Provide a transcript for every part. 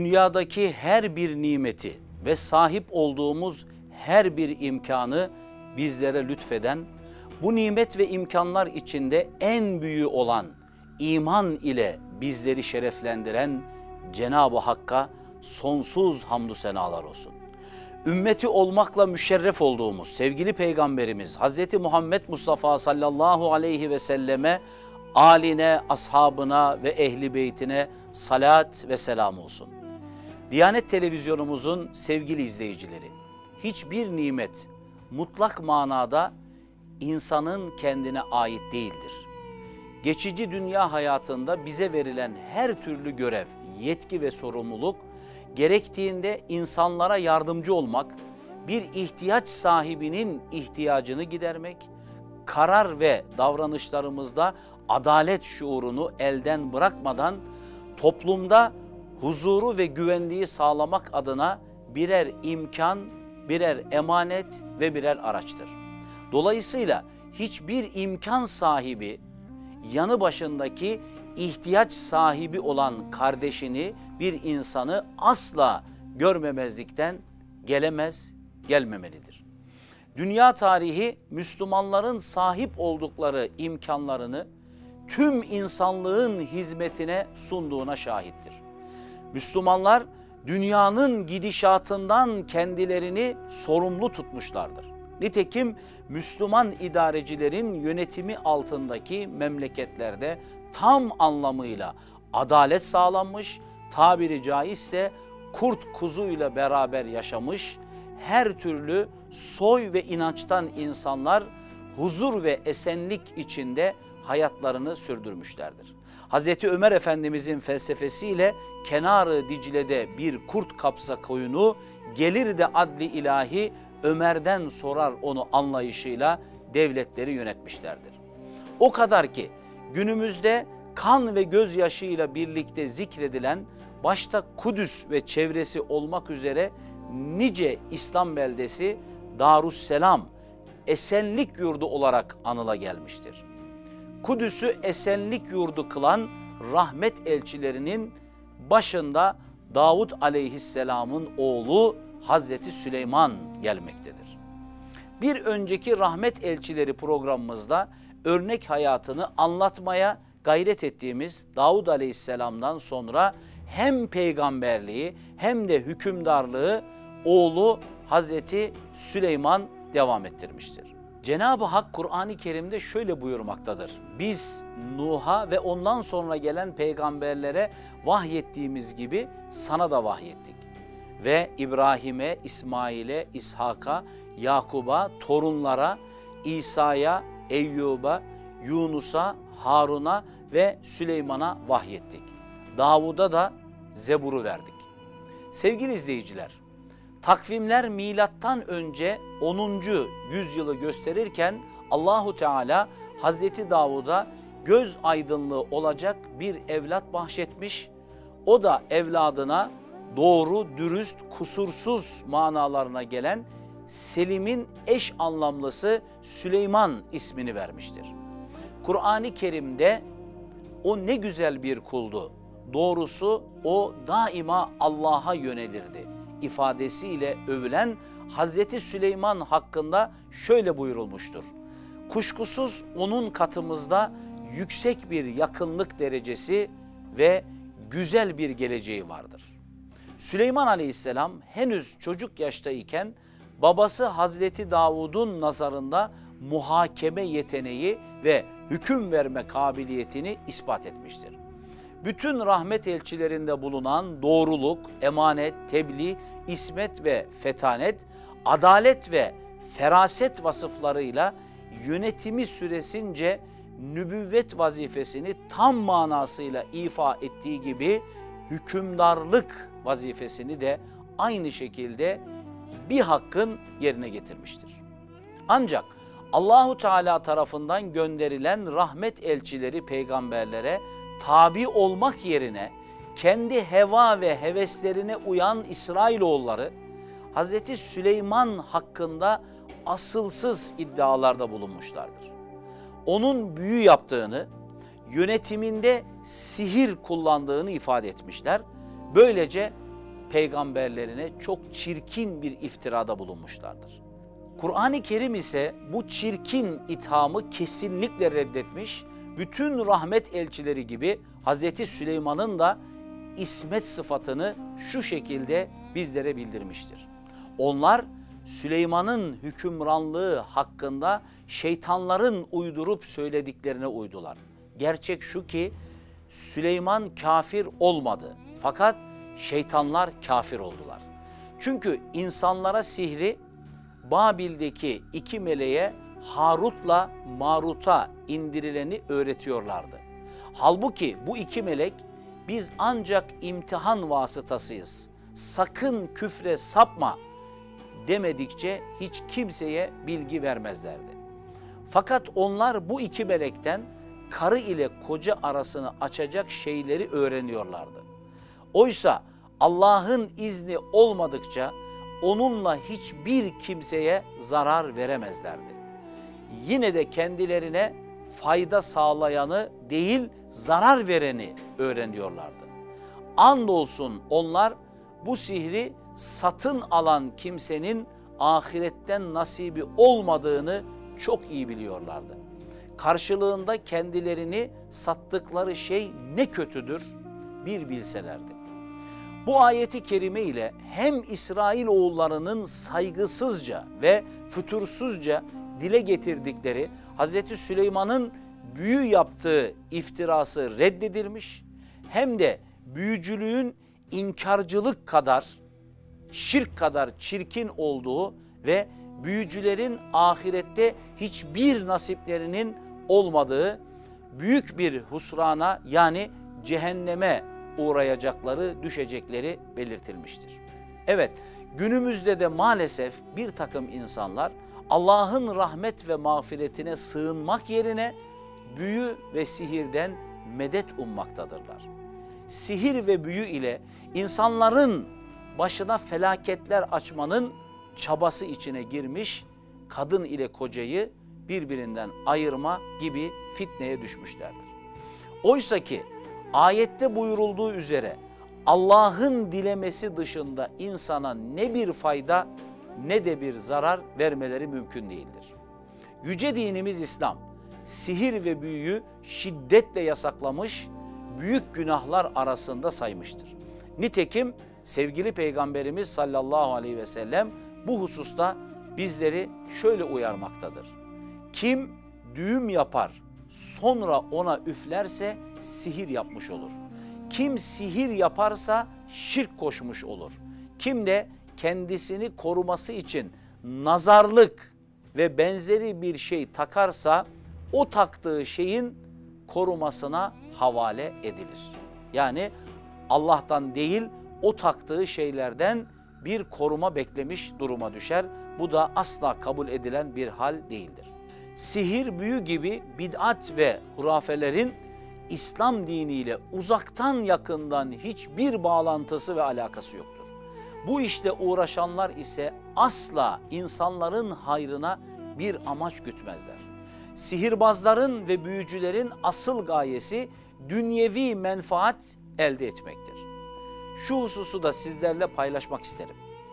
dünyadaki her bir nimeti ve sahip olduğumuz her bir imkanı bizlere lütfeden, bu nimet ve imkanlar içinde en büyüğü olan iman ile bizleri şereflendiren Cenab-ı Hakk'a sonsuz hamdü senalar olsun. Ümmeti olmakla müşerref olduğumuz sevgili Peygamberimiz Hazreti Muhammed Mustafa sallallahu aleyhi ve selleme, âline, ashabına ve ehli beytine salat ve selam olsun. Diyanet Televizyonumuzun sevgili izleyicileri, hiçbir nimet mutlak manada insanın kendine ait değildir. Geçici dünya hayatında bize verilen her türlü görev, yetki ve sorumluluk, gerektiğinde insanlara yardımcı olmak, bir ihtiyaç sahibinin ihtiyacını gidermek, karar ve davranışlarımızda adalet şuurunu elden bırakmadan toplumda huzuru ve güvenliği sağlamak adına birer imkan, birer emanet ve birer araçtır. Dolayısıyla hiçbir imkan sahibi yanı başındaki ihtiyaç sahibi olan kardeşini, bir insanı asla görmemezlikten gelmemelidir. Dünya tarihi Müslümanların sahip oldukları imkanlarını tüm insanlığın hizmetine sunduğuna şahittir. Müslümanlar dünyanın gidişatından kendilerini sorumlu tutmuşlardır. Nitekim Müslüman idarecilerin yönetimi altındaki memleketlerde tam anlamıyla adalet sağlanmış, tabiri caizse kurt kuzuyla beraber yaşamış, her türlü soy ve inançtan insanlar huzur ve esenlik içinde hayatlarını sürdürmüşlerdir. Hazreti Ömer Efendimizin felsefesiyle kenarı Dicle'de bir kurt kapsa koyunu, gelir de adli ilahi Ömer'den sorar onu anlayışıyla devletleri yönetmişlerdir. O kadar ki günümüzde kan ve gözyaşıyla birlikte zikredilen, başta Kudüs ve çevresi olmak üzere nice İslam beldesi Darusselam, esenlik yurdu olarak anıla gelmiştir. Kudüs'ü esenlik yurdu kılan rahmet elçilerinin başında Davud aleyhisselamın oğlu Hazreti Süleyman gelmektedir. Bir önceki rahmet elçileri programımızda örnek hayatını anlatmaya gayret ettiğimiz Davud aleyhisselamdan sonra hem peygamberliği hem de hükümdarlığı oğlu Hazreti Süleyman devam ettirmiştir. Cenab-ı Hak Kur'an-ı Kerim'de şöyle buyurmaktadır: biz Nuh'a ve ondan sonra gelen peygamberlere vahyettiğimiz gibi sana da vahyettik. Ve İbrahim'e, İsmail'e, İshak'a, Yakub'a, torunlara, İsa'ya, Eyyub'a, Yunus'a, Harun'a ve Süleyman'a vahyettik. Davud'a da Zebur'u verdik. Sevgili izleyiciler, takvimler milattan önce 10. yüzyılı gösterirken Allahu Teala Hazreti Davud'a göz aydınlığı olacak bir evlat bahşetmiş. O da evladına doğru, dürüst, kusursuz manalarına gelen Selim'in eş anlamlısı Süleyman ismini vermiştir. Kur'an-ı Kerim'de o ne güzel bir kuldu, doğrusu o daima Allah'a yönelirdi ifadesiyle övülen Hazreti Süleyman hakkında şöyle buyurulmuştur: kuşkusuz onun katımızda yüksek bir yakınlık derecesi ve güzel bir geleceği vardır. Süleyman Aleyhisselam henüz çocuk yaştayken babası Hazreti Davud'un nazarında muhakeme yeteneği ve hüküm verme kabiliyetini ispat etmiştir. Bütün rahmet elçilerinde bulunan doğruluk, emanet, tebliğ, ismet ve fetanet, adalet ve feraset vasıflarıyla yönetimi süresince nübüvvet vazifesini tam manasıyla ifa ettiği gibi hükümdarlık vazifesini de aynı şekilde bir hakkın yerine getirmiştir. Ancak Allahu Teala tarafından gönderilen rahmet elçileri peygamberlere tabi olmak yerine kendi heva ve heveslerine uyan İsrailoğulları Hazreti Süleyman hakkında asılsız iddialarda bulunmuşlardır. Onun büyü yaptığını, yönetiminde sihir kullandığını ifade etmişler. Böylece peygamberlerine çok çirkin bir iftirada bulunmuşlardır. Kur'an-ı Kerim ise bu çirkin ithamı kesinlikle reddetmiş, bütün rahmet elçileri gibi Hazreti Süleyman'ın da ismet sıfatını şu şekilde bizlere bildirmiştir. Onlar Süleyman'ın hükümranlığı hakkında şeytanların uydurup söylediklerine uydular. Gerçek şu ki Süleyman kafir olmadı fakat şeytanlar kafir oldular. Çünkü insanlara sihri Babil'deki iki meleğe Harut'la Marut'a indirileni öğretiyorlardı. Halbuki bu iki melek biz ancak imtihan vasıtasıyız, sakın küfre sapma demedikçe hiç kimseye bilgi vermezlerdi. Fakat onlar bu iki melekten karı ile koca arasını açacak şeyleri öğreniyorlardı. Oysa Allah'ın izni olmadıkça onunla hiçbir kimseye zarar veremezlerdi. Yine de kendilerine fayda sağlayanı değil zarar vereni öğreniyorlardı. Andolsun onlar bu sihri satın alan kimsenin ahiretten nasibi olmadığını çok iyi biliyorlardı. Karşılığında kendilerini sattıkları şey ne kötüdür bir bilselerdi. Bu ayeti kerime ile hem İsrailoğullarının saygısızca ve fütursuzca dile getirdikleri Hazreti Süleyman'ın büyü yaptığı iftirası reddedilmiş, hem de büyücülüğün inkarcılık kadar, şirk kadar çirkin olduğu ve büyücülerin ahirette hiçbir nasiplerinin olmadığı büyük bir husrana yani cehenneme uğrayacakları, düşecekleri belirtilmiştir. Evet, günümüzde de maalesef bir takım insanlar Allah'ın rahmet ve mağfiretine sığınmak yerine büyü ve sihirden medet ummaktadırlar. Sihir ve büyü ile insanların başına felaketler açmanın çabası içine girmiş, kadın ile kocayı birbirinden ayırma gibi fitneye düşmüşlerdir. Oysa ki ayette buyurulduğu üzere Allah'ın dilemesi dışında insana ne bir fayda ne de bir zarar vermeleri mümkün değildir. Yüce dinimiz İslam, sihir ve büyüyü şiddetle yasaklamış, büyük günahlar arasında saymıştır. Nitekim sevgili Peygamberimiz sallallahu aleyhi ve sellem bu hususta bizleri şöyle uyarmaktadır. Kim düğüm yapar, sonra ona üflerse sihir yapmış olur. Kim sihir yaparsa şirk koşmuş olur. Kim de kendisini koruması için nazarlık ve benzeri bir şey takarsa o taktığı şeyin korumasına havale edilir. Yani Allah'tan değil o taktığı şeylerden bir koruma beklemiş duruma düşer. Bu da asla kabul edilen bir hal değildir. Sihir, büyü gibi bid'at ve hurafelerin İslam diniyle uzaktan yakından hiçbir bağlantısı ve alakası yoktur. Bu işte uğraşanlar ise asla insanların hayrına bir amaç gütmezler. Sihirbazların ve büyücülerin asıl gayesi dünyevi menfaat elde etmektir. Şu hususu da sizlerle paylaşmak isterim.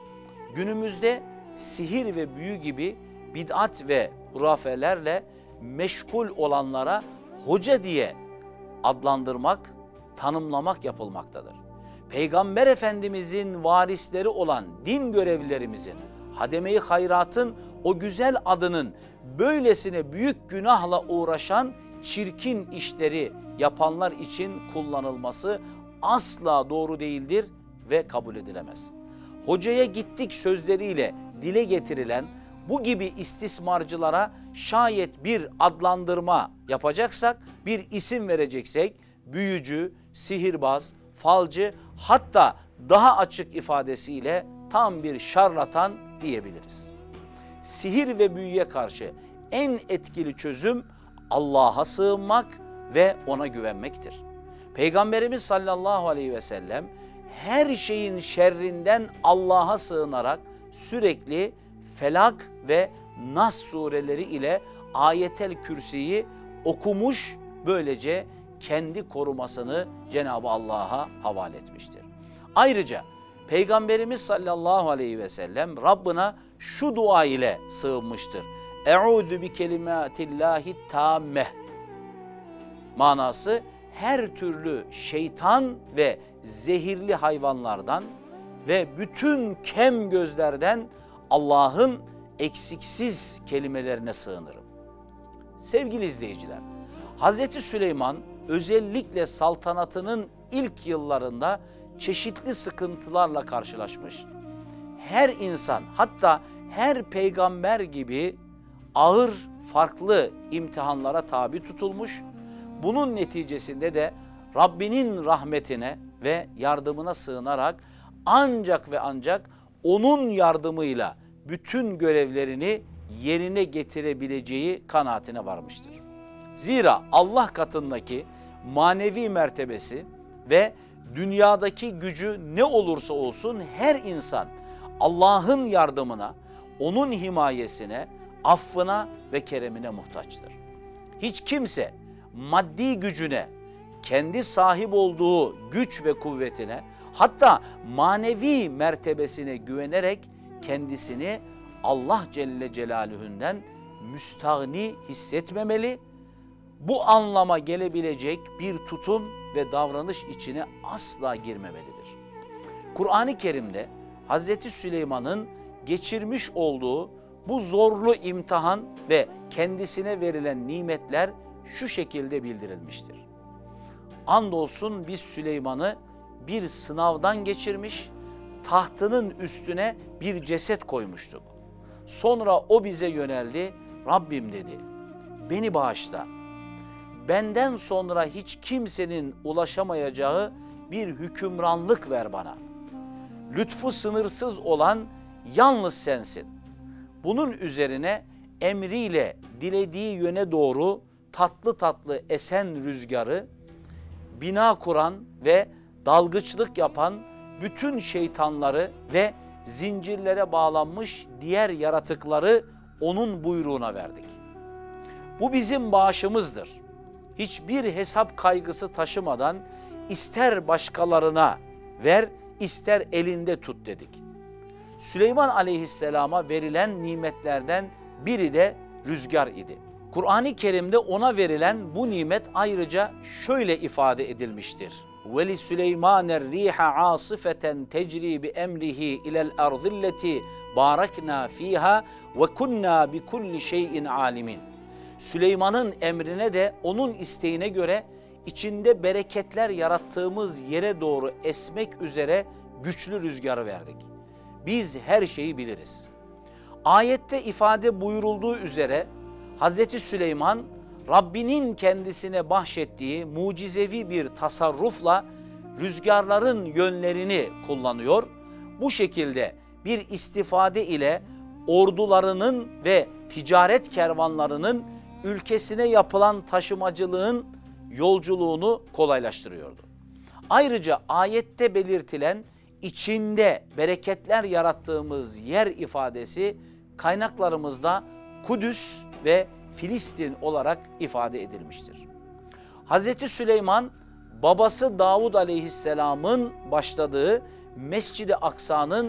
Günümüzde sihir ve büyü gibi bid'at ve hurafelerle meşgul olanlara hoca diye adlandırmak, tanımlamak yapılmaktadır. Peygamber Efendimizin varisleri olan din görevlilerimizin, hademe-i hayratın o güzel adının böylesine büyük günahla uğraşan çirkin işleri yapanlar için kullanılması asla doğru değildir ve kabul edilemez. Hocaya gittik sözleriyle dile getirilen bu gibi istismarcılara şayet bir adlandırma yapacaksak, bir isim vereceksek büyücü, sihirbaz, falcı, hatta daha açık ifadesiyle tam bir şarlatan diyebiliriz. Sihir ve büyüye karşı en etkili çözüm Allah'a sığınmak ve ona güvenmektir. Peygamberimiz sallallahu aleyhi ve sellem her şeyin şerrinden Allah'a sığınarak sürekli Felak ve Nas sureleri ile Ayetel Kürsi'yi okumuş, böylece kendi korumasını Cenab-ı Allah'a havale etmiştir. Ayrıca Peygamberimiz sallallahu aleyhi ve sellem Rabbına şu dua ile sığınmıştır. Eûzü bi kelimâtillâhi tâmmeh. Manası her türlü şeytan ve zehirli hayvanlardan ve bütün kem gözlerden Allah'ın eksiksiz kelimelerine sığınırım. Sevgili izleyiciler, Hazreti Süleyman özellikle saltanatının ilk yıllarında çeşitli sıkıntılarla karşılaşmış. Her insan, hatta her peygamber gibi ağır, farklı imtihanlara tabi tutulmuş. Bunun neticesinde de Rabbinin rahmetine ve yardımına sığınarak ancak ve ancak onun yardımıyla bütün görevlerini yerine getirebileceği kanaatine varmıştır. Zira Allah katındaki manevi mertebesi ve dünyadaki gücü ne olursa olsun her insan Allah'ın yardımına, onun himayesine, affına ve keremine muhtaçtır. Hiç kimse maddi gücüne, kendi sahip olduğu güç ve kuvvetine, hatta manevi mertebesine güvenerek kendisini Allah Celle Celaluhu'ndan müstahni hissetmemeli. Bu anlama gelebilecek bir tutum ve davranış içine asla girmemelidir. Kur'an-ı Kerim'de Hazreti Süleyman'ın geçirmiş olduğu bu zorlu imtihan ve kendisine verilen nimetler şu şekilde bildirilmiştir. Andolsun biz Süleyman'ı bir sınavdan geçirmiş, tahtının üstüne bir ceset koymuştuk. Sonra o bize yöneldi, Rabbim dedi, beni bağışla. Benden sonra hiç kimsenin ulaşamayacağı bir hükümranlık ver bana. Lütfu sınırsız olan yalnız sensin. Bunun üzerine emriyle dilediği yöne doğru tatlı tatlı esen rüzgarı, bina kuran ve dalgıçlık yapan bütün şeytanları ve zincirlere bağlanmış diğer yaratıkları onun buyruğuna verdik. Bu bizim bağışımızdır. Hiçbir hesap kaygısı taşımadan ister başkalarına ver, ister elinde tut dedik. Süleyman aleyhisselama verilen nimetlerden biri de rüzgar idi. Kur'an-ı Kerim'de ona verilen bu nimet ayrıca şöyle ifade edilmiştir. وَلِسُلَيْمَانَ الرِّيحَ عَاصِفَةً تَجْرِي بِأَمْرِهِ إِلَى الْأَرْضِ الَّتِي بَارَكْنَا ف۪يهَا وَكُنَّا بِكُلِّ شَيْءٍ عَالِمٍ. Süleyman'ın emrine de onun isteğine göre içinde bereketler yarattığımız yere doğru esmek üzere güçlü rüzgarı verdik. Biz her şeyi biliriz. Ayette ifade buyurulduğu üzere Hazreti Süleyman Rabbinin kendisine bahşettiği mucizevi bir tasarrufla rüzgarların yönlerini kullanıyor. Bu şekilde bir istifade ile ordularının ve ticaret kervanlarının ülkesine yapılan taşımacılığın yolculuğunu kolaylaştırıyordu. Ayrıca ayette belirtilen içinde bereketler yarattığımız yer ifadesi kaynaklarımızda Kudüs ve Filistin olarak ifade edilmiştir. Hazreti Süleyman babası Davud aleyhisselamın başladığı Mescid-i Aksa'nın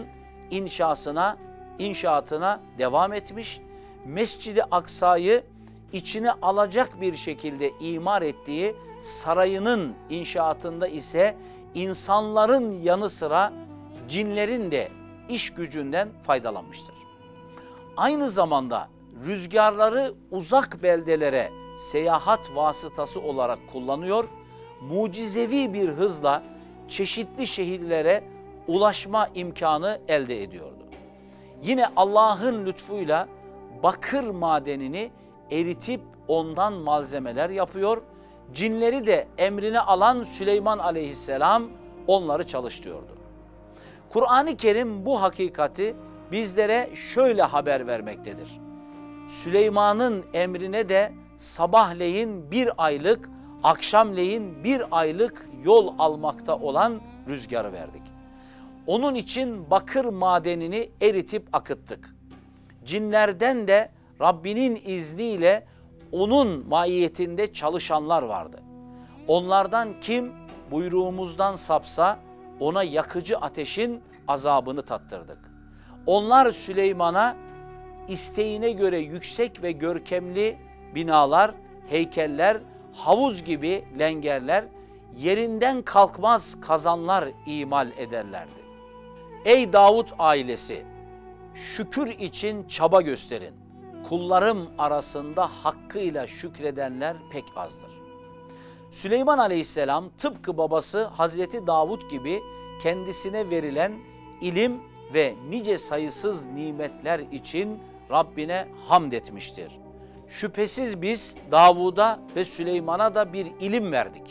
inşaatına devam etmiş. Mescid-i Aksa'yı içine alacak bir şekilde imar ettiği sarayının inşaatında ise insanların yanı sıra cinlerin de iş gücünden faydalanmıştır. Aynı zamanda rüzgarları uzak beldelere seyahat vasıtası olarak kullanıyor, mucizevi bir hızla çeşitli şehirlere ulaşma imkanı elde ediyordu. Yine Allah'ın lütfuyla bakır madenini eritip ondan malzemeler yapıyor, cinleri de emrine alan Süleyman aleyhisselam onları çalıştırıyordu. Kur'an-ı Kerim bu hakikati bizlere şöyle haber vermektedir. Süleyman'ın emrine de sabahleyin 1 aylık, akşamleyin 1 aylık yol almakta olan rüzgarı verdik. Onun için bakır madenini eritip akıttık. Cinlerden de Rabbinin izniyle onun maiyetinde çalışanlar vardı. Onlardan kim buyruğumuzdan sapsa ona yakıcı ateşin azabını tattırdık. Onlar Süleyman'a isteğine göre yüksek ve görkemli binalar, heykeller, havuz gibi lengerler, yerinden kalkmaz kazanlar imal ederlerdi. Ey Davut ailesi, şükür için çaba gösterin. Kullarım arasında hakkıyla şükredenler pek azdır. Süleyman Aleyhisselam tıpkı babası Hazreti Davut gibi kendisine verilen ilim ve nice sayısız nimetler için Rabbine hamd etmiştir. Şüphesiz biz Davud'a ve Süleyman'a da bir ilim verdik.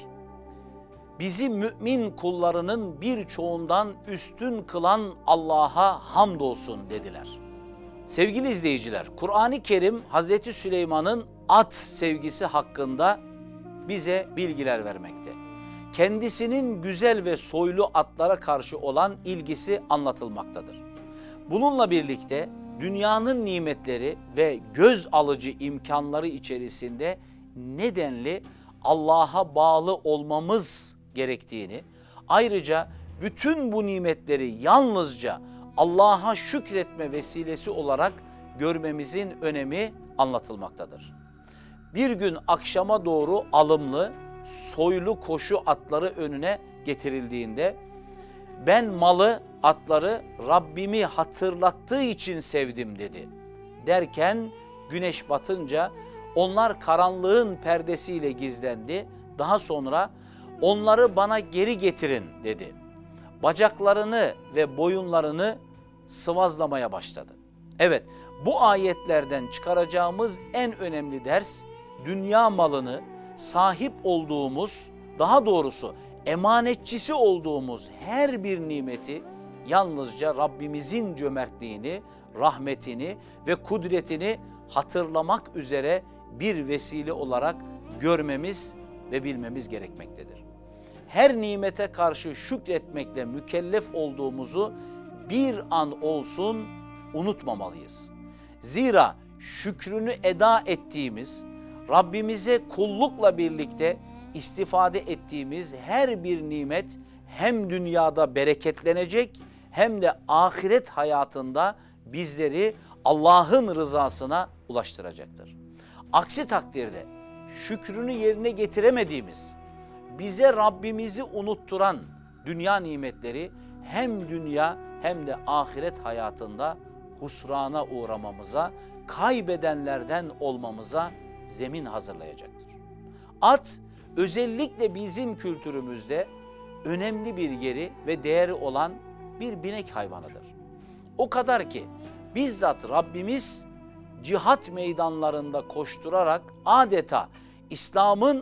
Bizi mümin kullarının birçoğundan üstün kılan Allah'a hamdolsun dediler. Sevgili izleyiciler, Kur'an-ı Kerim Hazreti Süleyman'ın at sevgisi hakkında bize bilgiler vermekte. Kendisinin güzel ve soylu atlara karşı olan ilgisi anlatılmaktadır. Bununla birlikte dünyanın nimetleri ve göz alıcı imkanları içerisinde nedenli Allah'a bağlı olmamız gerektiğini, ayrıca bütün bu nimetleri yalnızca Allah'a şükretme vesilesi olarak görmemizin önemi anlatılmaktadır. Bir gün akşama doğru alımlı, soylu koşu atları önüne getirildiğinde, ben malı, atları Rabbimi hatırlattığı için sevdim dedi. Derken güneş batınca onlar karanlığın perdesiyle gizlendi. Daha sonra onları bana geri getirin dedi. Bacaklarını ve boyunlarını sıvazlamaya başladı. Evet, bu ayetlerden çıkaracağımız en önemli ders, dünya malını sahip olduğumuz, daha doğrusu emanetçisi olduğumuz her bir nimeti yalnızca Rabbimizin cömertliğini, rahmetini ve kudretini hatırlamak üzere bir vesile olarak görmemiz ve bilmemiz gerekmektedir. Her nimete karşı şükretmekle mükellef olduğumuzu bir an olsun unutmamalıyız. Zira şükrünü eda ettiğimiz, Rabbimize kullukla birlikte istifade ettiğimiz her bir nimet hem dünyada bereketlenecek hem de ahiret hayatında bizleri Allah'ın rızasına ulaştıracaktır. Aksi takdirde şükrünü yerine getiremediğimiz, bize Rabbimizi unutturan dünya nimetleri hem dünya hem de ahiret hayatında husrana uğramamıza, kaybedenlerden olmamıza zemin hazırlayacaktır. At özellikle bizim kültürümüzde önemli bir yeri ve değeri olan bir binek hayvanıdır. O kadar ki bizzat Rabbimiz cihat meydanlarında koşturarak adeta İslam'ın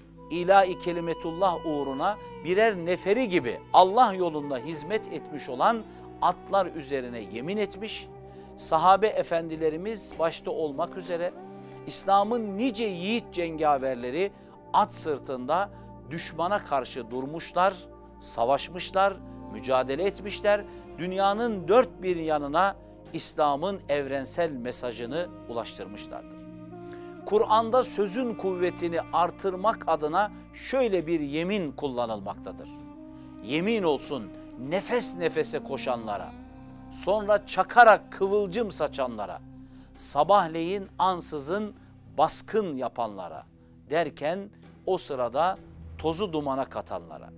ilahi kelimetullah uğruna birer neferi gibi Allah yolunda hizmet etmiş olan atlar üzerine yemin etmiş, sahabe efendilerimiz başta olmak üzere İslam'ın nice yiğit cengaverleri at sırtında düşmana karşı durmuşlar, savaşmışlar, mücadele etmişler, dünyanın dört bir yanına İslam'ın evrensel mesajını ulaştırmışlardır. Kur'an'da sözün kuvvetini artırmak adına şöyle bir yemin kullanılmaktadır. Yemin olsun nefes nefese koşanlara, sonra çakarak kıvılcım saçanlara, sabahleyin ansızın baskın yapanlara derken o sırada tozu dumana katanlara.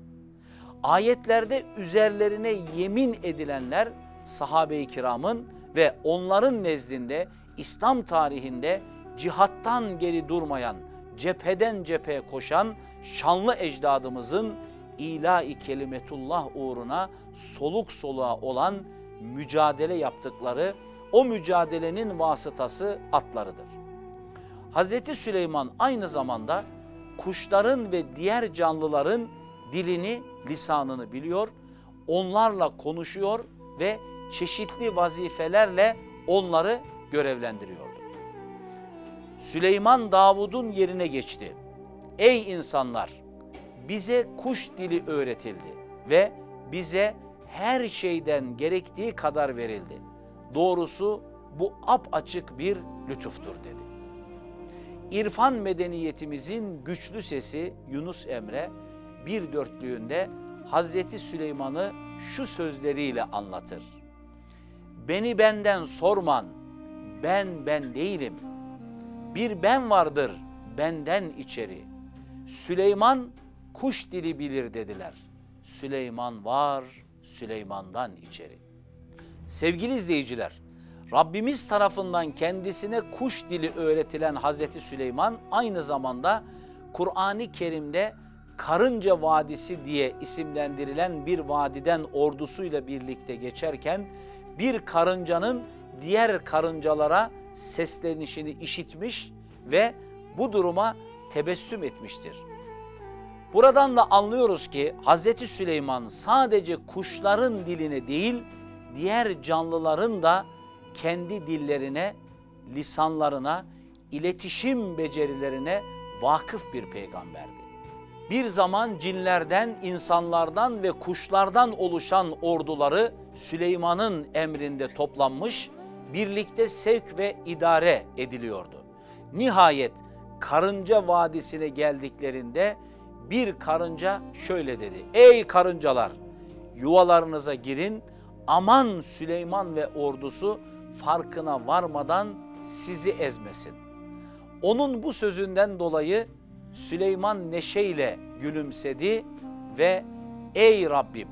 Ayetlerde üzerlerine yemin edilenler sahabe-i kiramın ve onların nezdinde İslam tarihinde cihattan geri durmayan, cepheden cepheye koşan şanlı ecdadımızın ilahi kelimetullah uğruna soluk soluğa olan mücadele yaptıkları, o mücadelenin vasıtası atlarıdır. Hazreti Süleyman aynı zamanda kuşların ve diğer canlıların dilini, lisanını biliyor, onlarla konuşuyor ve çeşitli vazifelerle onları görevlendiriyordu. Süleyman Davud'un yerine geçti. Ey insanlar! Bize kuş dili öğretildi ve bize her şeyden gerektiği kadar verildi. Doğrusu bu apaçık bir lütuftur dedi. İrfan medeniyetimizin güçlü sesi Yunus Emre bir dörtlüğünde Hazreti Süleyman'ı şu sözleriyle anlatır. Beni benden sorman, ben değilim. Bir ben vardır benden içeri. Süleyman kuş dili bilir dediler. Süleyman var, Süleyman'dan içeri. Sevgili izleyiciler, Rabbimiz tarafından kendisine kuş dili öğretilen Hazreti Süleyman aynı zamanda Kur'an-ı Kerim'de Karınca Vadisi diye isimlendirilen bir vadiden ordusuyla birlikte geçerken bir karıncanın diğer karıncalara seslenişini işitmiş ve bu duruma tebessüm etmiştir. Buradan da anlıyoruz ki Hazreti Süleyman sadece kuşların diline değil, diğer canlıların da kendi dillerine, lisanlarına, iletişim becerilerine vakıf bir peygamberdi. Bir zaman cinlerden, insanlardan ve kuşlardan oluşan orduları Süleyman'ın emrinde toplanmış, birlikte sevk ve idare ediliyordu. Nihayet Karınca Vadisi'ne geldiklerinde bir karınca şöyle dedi: ey karıncalar, yuvalarınıza girin, aman Süleyman ve ordusu farkına varmadan sizi ezmesin. Onun bu sözünden dolayı Süleyman neşeyle gülümsedi ve ey Rabbim,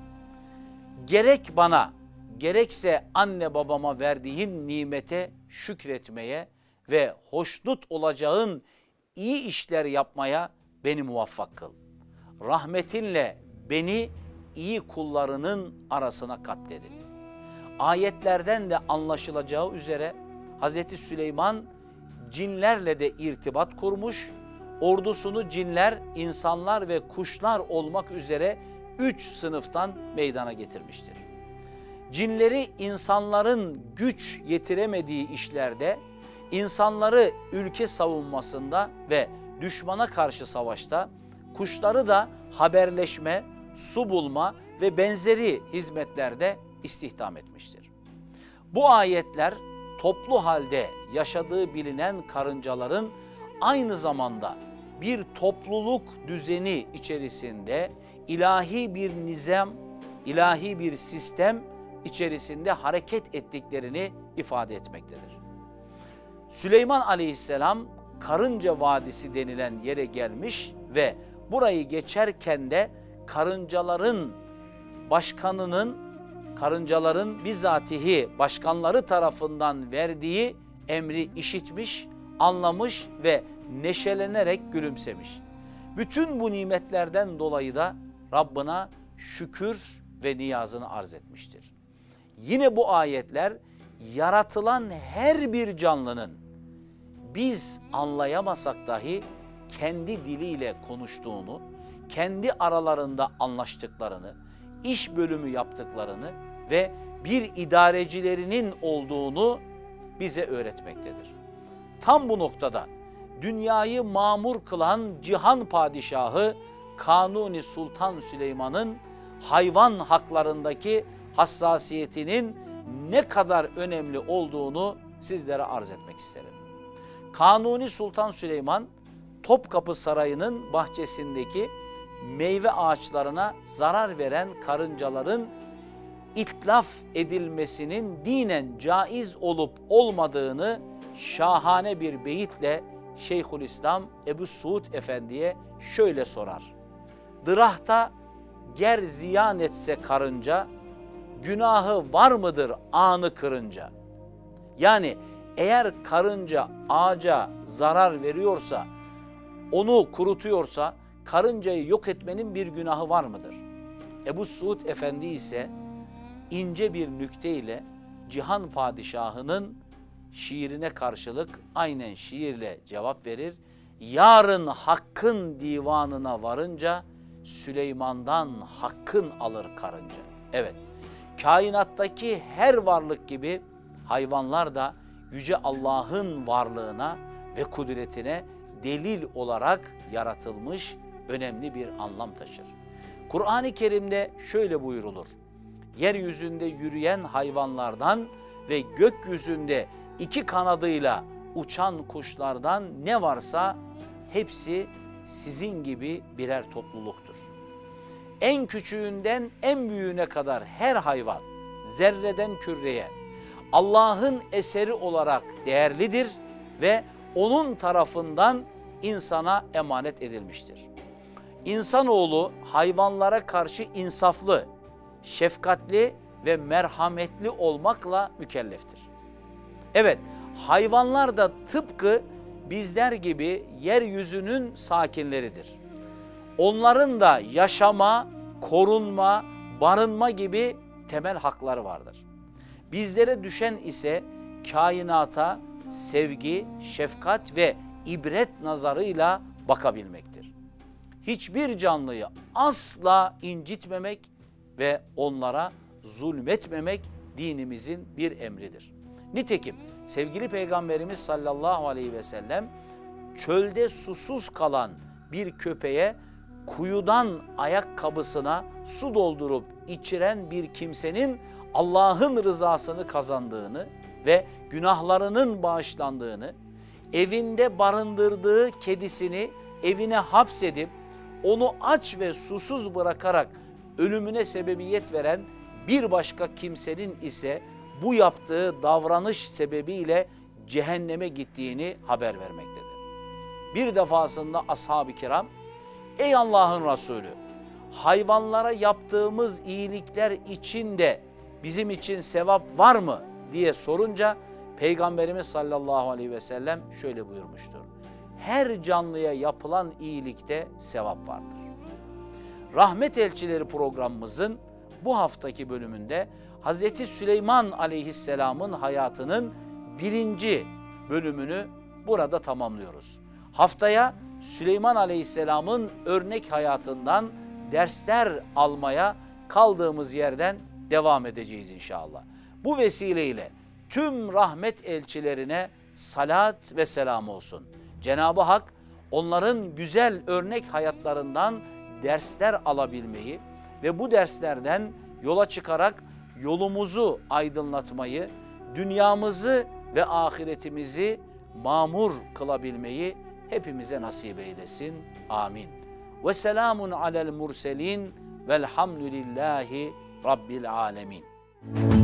gerek bana gerekse anne babama verdiğin nimete şükretmeye ve hoşnut olacağın iyi işler yapmaya beni muvaffak kıl. Rahmetinle beni iyi kullarının arasına kat dedi. Ayetlerden de anlaşılacağı üzere Hazreti Süleyman cinlerle de irtibat kurmuş, ordusunu cinler, insanlar ve kuşlar olmak üzere 3 sınıftan meydana getirmiştir. Cinleri insanların güç yetiremediği işlerde, insanları ülke savunmasında ve düşmana karşı savaşta, kuşları da haberleşme, su bulma ve benzeri hizmetlerde istihdam etmiştir. Bu ayetler toplu halde yaşadığı bilinen karıncaların aynı zamanda bir topluluk düzeni içerisinde ilahi bir nizam, ilahi bir sistem içerisinde hareket ettiklerini ifade etmektedir. Süleyman Aleyhisselam Karınca Vadisi denilen yere gelmiş ve burayı geçerken de karıncaların başkanının, karıncaların bizatihi başkanları tarafından verdiği emri işitmiş, anlamış ve neşelenerek gülümsemiş. Bütün bu nimetlerden dolayı da Rabbına şükür ve niyazını arz etmiştir. Yine bu ayetler yaratılan her bir canlının biz anlayamasak dahi kendi diliyle konuştuğunu, kendi aralarında anlaştıklarını, iş bölümü yaptıklarını ve bir idarecilerinin olduğunu bize öğretmektedir. Tam bu noktada dünyayı mamur kılan cihan padişahı Kanuni Sultan Süleyman'ın hayvan haklarındaki hassasiyetinin ne kadar önemli olduğunu sizlere arz etmek isterim. Kanuni Sultan Süleyman Topkapı Sarayı'nın bahçesindeki meyve ağaçlarına zarar veren karıncaların itlaf edilmesinin dinen caiz olup olmadığını şahane bir beyitle Şeyhülislam Ebu Suud Efendi'ye şöyle sorar: Dırahta ger ziyan etse karınca, günahı var mıdır anı kırınca? Yani eğer karınca ağaca zarar veriyorsa, onu kurutuyorsa, karıncayı yok etmenin bir günahı var mıdır? Ebu Suud Efendi ise ince bir nükte ile Cihan Padişahı'nın şiirine karşılık aynen şiirle cevap verir. Yarın hakkın divanına varınca Süleyman'dan hakkın alır karınca. Evet, kainattaki her varlık gibi hayvanlar da Yüce Allah'ın varlığına ve kudretine delil olarak yaratılmış önemli bir anlam taşır. Kur'an-ı Kerim'de şöyle buyurulur: yeryüzünde yürüyen hayvanlardan ve gökyüzünde iki kanadıyla uçan kuşlardan ne varsa hepsi sizin gibi birer topluluktur. En küçüğünden en büyüğüne kadar her hayvan, zerreden küreye Allah'ın eseri olarak değerlidir ve onun tarafından insana emanet edilmiştir. İnsanoğlu hayvanlara karşı insaflı, şefkatli ve merhametli olmakla mükelleftir. Evet, hayvanlar da tıpkı bizler gibi yeryüzünün sakinleridir. Onların da yaşama, korunma, barınma gibi temel hakları vardır. Bizlere düşen ise kainata sevgi, şefkat ve ibret nazarıyla bakabilmektir. Hiçbir canlıyı asla incitmemek ve onlara zulmetmemek dinimizin bir emridir. Nitekim sevgili Peygamberimiz sallallahu aleyhi ve sellem çölde susuz kalan bir köpeğe kuyudan ayakkabısına su doldurup içiren bir kimsenin Allah'ın rızasını kazandığını ve günahlarının bağışlandığını, evinde barındırdığı kedisini evine hapsedip onu aç ve susuz bırakarak ölümüne sebebiyet veren bir başka kimsenin ise bu yaptığı davranış sebebiyle cehenneme gittiğini haber vermektedir. Bir defasında ashab-ı kiram, ey Allah'ın Resulü, hayvanlara yaptığımız iyilikler için de bizim için sevap var mı diye sorunca Peygamberimiz sallallahu aleyhi ve sellem şöyle buyurmuştur. Her canlıya yapılan iyilikte sevap vardır. Rahmet Elçileri programımızın bu haftaki bölümünde Hazreti Süleyman aleyhisselamın hayatının 1. bölümünü burada tamamlıyoruz. Haftaya Süleyman aleyhisselamın örnek hayatından dersler almaya kaldığımız yerden devam edeceğiz inşallah. Bu vesileyle tüm rahmet elçilerine salat ve selam olsun. Cenab-ı Hak onların güzel örnek hayatlarından dersler alabilmeyi ve bu derslerden yola çıkarak yolumuzu aydınlatmayı, dünyamızı ve ahiretimizi mamur kılabilmeyi hepimize nasip eylesin. Amin. Ve selamun alel murselin velhamdülillahi rabbil alemin.